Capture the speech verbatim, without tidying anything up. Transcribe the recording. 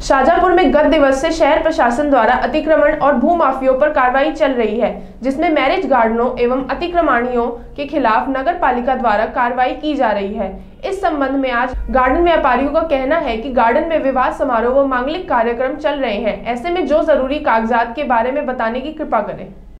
शाजापुर में गत दिवस से शहर प्रशासन द्वारा अतिक्रमण और भूमाफियों पर कार्रवाई चल रही है, जिसमें मैरिज गार्डनों एवं अतिक्रमणियों के खिलाफ नगर पालिका द्वारा कार्रवाई की जा रही है। इस संबंध में आज गार्डन व्यापारियों का कहना है कि गार्डन में विवाह समारोह व मांगलिक कार्यक्रम चल रहे हैं। ऐसे में जो जरूरी कागजात के बारे में बताने की कृपा करें।